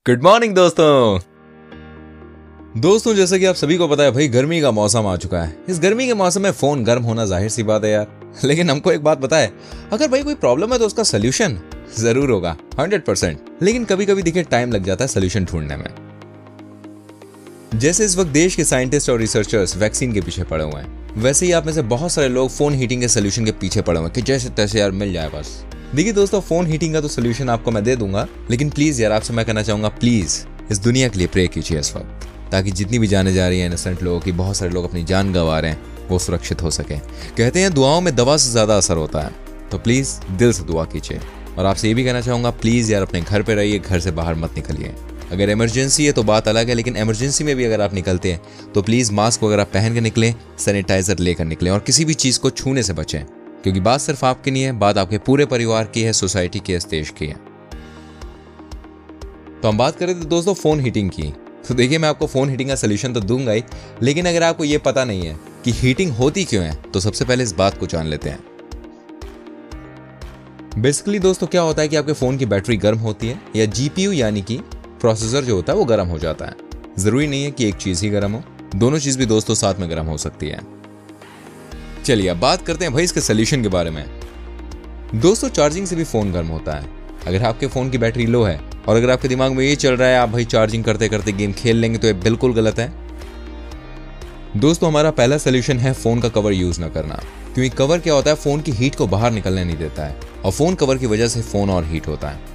Good morning दोस्तों जैसा कि आप सभी को पता है भाई, गर्मी का मौसम आ चुका है। इस गर्मी के मौसम में फोन गर्म होना जाहिर सी बात है यार। लेकिन हमको एक बात बताए, अगर भाई कोई प्रॉब्लम है तो उसका सोल्यूशन जरूर होगा 100%। लेकिन कभी कभी देखिए टाइम लग जाता है सोल्यूशन ढूंढने में। जैसे इस वक्त देश के साइंटिस्ट और रिसर्चर्स वैक्सीन के पीछे पड़े हुए हैं, वैसे ही आप में से बहुत सारे लोग फोन हीटिंग के सोल्यूशन के पीछे पड़े हुए हैं कि जैसे तैसे यार मिल जाए बस। देखिए दोस्तों, फोन हीटिंग का तो सोल्यूशन आपको मैं दे दूंगा, लेकिन प्लीज यार आपसे मैं कहना चाहूंगा, प्लीज इस दुनिया के लिए प्रे कीजिए इस वक्त, ताकि जितनी भी जाने जा रही है इनोसेंट लोगों की, बहुत सारे लोग अपनी जान गंवा रहे हैं, वो सुरक्षित हो सके। कहते हैं दुआओं में दवा से ज्यादा असर होता है, तो प्लीज दिल से दुआ कीजिए। और आपसे ये भी कहना चाहूंगा, प्लीज यार अपने घर पे रहिए, घर से बाहर मत निकलिए। अगर इमरजेंसी है तो बात अलग है, लेकिन इमरजेंसी में भी अगर आप निकलते हैं तो प्लीज मास्क वगैरह पहन के निकलें, सैनिटाइजर लेकर निकलें और किसी भी चीज को छूने से बचें, क्योंकि बात सिर्फ आपकी नहीं है, बात आपके पूरे परिवार की है, सोसाइटी की है, इस देश की है। तो हम बात करें तो दोस्तों फोन हीटिंग की, तो देखिए मैं आपको फोन हीटिंग का सोल्यूशन तो दूंगा ही, लेकिन अगर आपको ये पता नहीं है कि हीटिंग होती क्यों है, तो सबसे पहले इस बात को जान लेते हैं। बेसिकली दोस्तों क्या होता है कि आपके फोन की बैटरी गर्म होती है, या जीपीयू यानी कि प्रोसेसर जो होता है वो गर्म हो जाता है। जरूरी नहीं है कि एक चीज ही गर्म हो, दोनों चीज भी दोस्तों साथ में गर्म हो सकती है। चलिए अब बात करते हैं भाई इसके सोल्यूशन के बारे में। दोस्तों चार्जिंग से भी फोन गर्म होता है। अगर आपके फोन की बैटरी लो है और अगर आपके दिमाग में ये चल रहा है आप भाई चार्जिंग करते करते गेम खेल लेंगे, तो ये बिल्कुल गलत है। दोस्तों हमारा पहला सोल्यूशन है फोन का कवर यूज न करना, क्योंकि कवर क्या होता है, फोन की हीट को बाहर निकलने नहीं देता है, और फोन कवर की वजह से फोन और हीट होता है।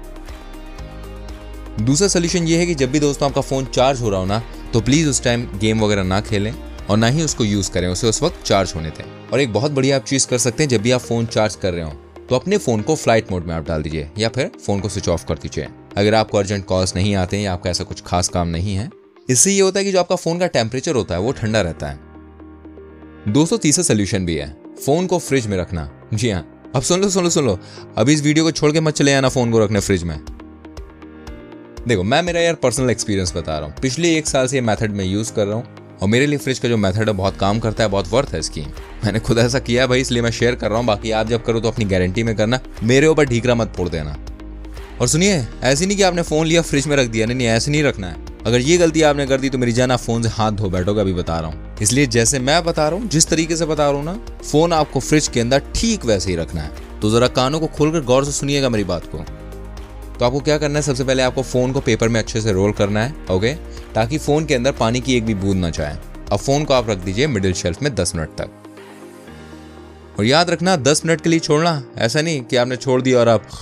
दूसरा सोल्यूशन ये है कि जब भी दोस्तों आपका फोन चार्ज हो रहा हो ना, तो प्लीज उस टाइम गेम वगैरह ना खेलें और ना ही उसको यूज करें, उसे उस वक्त चार्ज होने दें। और एक बहुत बढ़िया आप चीज कर सकते हैं, जब भी आप फोन चार्ज कर रहे हो तो अपने फोन को फ्लाइट मोड में आप डाल दीजिए, या फिर फोन को स्विच ऑफ कर दीजिए अगर आपको अर्जेंट कॉल्स नहीं आते हैं या आपका ऐसा कुछ खास काम नहीं है। इससे ये होता है कि जो आपका फोन का टेम्परेचर होता है वो ठंडा रहता है। दोस्तों तीसरा सोल्यूशन भी है, फोन को फ्रिज में रखना। जी हाँ, अब सुन लो, अभी इस वीडियो को छोड़ के मत चले आना फोन को रखने फ्रिज में। देखो मैं मेरा यार पर्सनल एक्सपीरियंस बता रहा हूँ, पिछले 1 साल से ये मेथड मैं यूज कर रहा हूँ, और मेरे लिए फ्रिज का जो मेथड है बहुत काम करता है, बहुत वर्थ है इसकी। मैंने खुद ऐसा किया है भाई, इसलिए मैं शेयर कर रहा हूँ। बाकी आप जब करो तो अपनी गारंटी में करना, मेरे ऊपर ढीकरा मत फोड़ देना। और सुनिए, ऐसे नहीं कि आपने फोन लिया फ्रिज में रख दिया, नहीं ऐसे नहीं रखना है। अगर ये गलती आपने कर दी तो मेरी जान आप फोन से हाथ धो बैठोगे, अभी बता रहा हूँ। इसलिए जैसे मैं बता रहा हूँ, जिस तरीके से बता रहा हूँ ना, फोन आपको फ्रिज के अंदर ठीक वैसे ही रखना है। तो जरा कानों को खोलकर गौर से सुनिएगा मेरी बात को। तो आपको क्या करना है, सबसे पहले आपको फोन को पेपर में अच्छे से रोल करना है, ओके, ताकि फोन के अंदर पानी की एक भी बूंद ना जाए। अब फोन को आप रख दीजिए मिडिल शेल्फ में 10 मिनट तक, और याद रखना 10 मिनट के लिए छोड़ना। ऐसा नहीं कि आपने छोड़ दिया और आप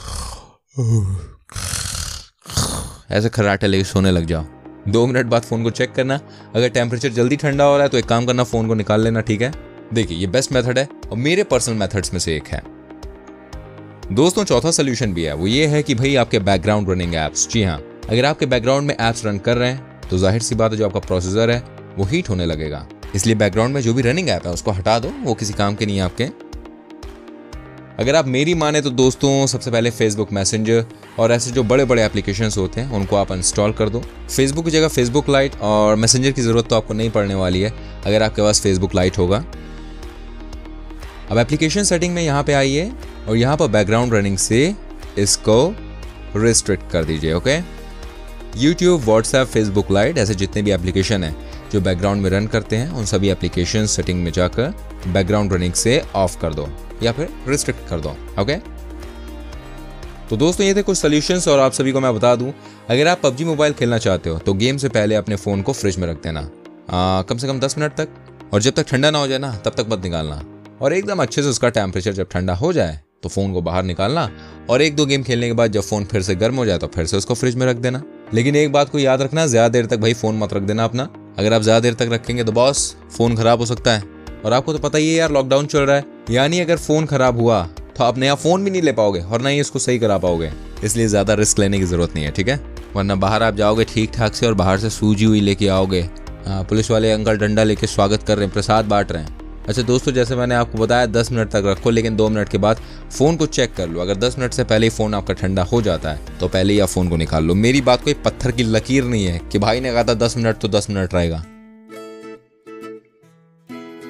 ऐसे खर्राटे लेके सोने लग जाओ। 2 मिनट बाद फोन को चेक करना, अगर टेम्परेचर जल्दी ठंडा हो रहा है तो एक काम करना, फोन को निकाल लेना, ठीक है। देखिए ये बेस्ट मेथड है और मेरे पर्सनल मेथड्स में से एक है। दोस्तों चौथा सोल्यूशन भी है, वो ये है कि भाई आपके बैकग्राउंड रनिंग एप्स, जी हाँ, अगर आपके बैकग्राउंड में एप्स रन कर रहे हैं तो जाहिर सी बात है जो आपका प्रोसेसर है वो हीट होने लगेगा। इसलिए बैकग्राउंड में जो भी रनिंग ऐप है उसको हटा दो, वो किसी काम के नहीं है आपके। अगर आप मेरी माने तो दोस्तों सबसे पहले फेसबुक मैसेंजर और ऐसे जो बड़े बड़े एप्लीकेशंस होते हैं उनको आप इंस्टॉल कर दो। फेसबुक की जगह फेसबुक लाइट, और मैसेंजर की जरूरत तो आपको नहीं पड़ने वाली है अगर आपके पास फेसबुक लाइट होगा। अब एप्लीकेशन सेटिंग में यहाँ पे आइए और यहाँ पर बैकग्राउंड रनिंग से इसको रिस्ट्रिक्ट कर दीजिए, okay. YouTube, WhatsApp, Facebook lite, ऐसे जितने भी एप्लीकेशन हैं जो बैकग्राउंड में रन करते हैं, उन सभी एप्लीकेशन सेटिंग में जाकर बैकग्राउंड रनिंग से ऑफ कर दो या फिर रिस्ट्रिक्ट कर दो, ओके। तो दोस्तों ये थे कुछ सॉल्यूशंस, और आप सभी को मैं बता दूं, अगर आप पबजी मोबाइल खेलना चाहते हो तो गेम से पहले अपने फोन को फ्रिज में रख देना कम से कम 10 मिनट तक, और जब तक ठंडा ना हो जाए ना तब तक मत निकालना, और एकदम अच्छे से उसका टेम्परेचर जब ठंडा हो जाए तो फोन को बाहर निकालना, और 1-2 गेम खेलने के बाद जब फोन फिर से गर्म हो जाए तो फिर से उसको फ्रिज में रख देना। लेकिन एक बात को याद रखना, ज्यादा देर तक भाई फोन मत रख देना अपना। अगर आप ज्यादा देर तक रखेंगे तो बॉस फोन खराब हो सकता है, और आपको तो पता ही है यार लॉकडाउन चल रहा है, यानी अगर फोन खराब हुआ तो आप नया फोन भी नहीं ले पाओगे और ना ही इसको सही करा पाओगे। इसलिए ज्यादा रिस्क लेने की जरूरत नहीं है, ठीक है। वरना बाहर आप जाओगे ठीक ठाक से और बाहर से सूजी हुई लेके आओगे, पुलिस वाले अंकल डंडा लेके स्वागत कर रहे हैं, प्रसाद बांट रहे हैं। अच्छा दोस्तों, जैसे मैंने आपको बताया 10 मिनट तक रखो, लेकिन 2 मिनट के बाद फोन को चेक कर लो। अगर 10 मिनट से पहले ही फोन आपका ठंडा हो जाता है तो पहले ही आप फोन को निकाल लो। मेरी बात कोई पत्थर की लकीर नहीं है कि भाई ने कहा था 10 मिनट तो 10 मिनट रहेगा।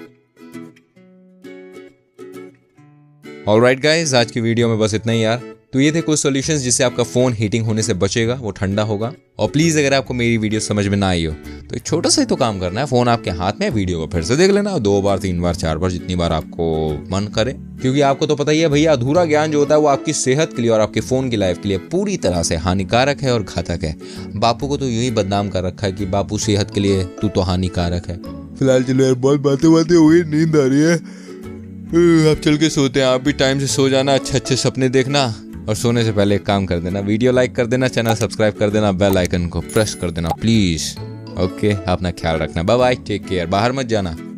ऑलराइट गाइस, आज की वीडियो में बस इतना ही यार। तो ये थे कुछ सॉल्यूशंस जिससे आपका फ़ोन हीटिंग होने से बचेगा, वो ठंडा होगा। और प्लीज़ अगर आपको मेरी वीडियो समझ में ना आई हो तो एक छोटा सा ही तो काम करना है, फ़ोन आपके हाथ में, वीडियो को फिर से देख लेना 2 बार 3 बार 4 बार जितनी बार आपको मन करे, क्योंकि आपको तो पता ही है भैया, अधूरा ज्ञान जो होता है वो आपकी सेहत के लिए और आपके फ़ोन की लाइफ के लिए पूरी तरह से हानिकारक है और घातक है। बापू को तो यूं ही बदनाम कर रखा है कि बापू सेहत के लिए तू तो हानिकारक है। फिलहाल चलो यार, बहुत बातें हो गई, नींद आ रही है, आप चल के सोते हैं। आप भी टाइम से सो जाना, अच्छे अच्छे सपने देखना, और सोने से पहले एक काम कर देना, वीडियो लाइक कर देना, चैनल सब्सक्राइब कर देना, बेल आइकन को प्रेस कर देना प्लीज़। ओके, अपना ख्याल रखना, बाय बाय, टेक केयर, बाहर मत जाना।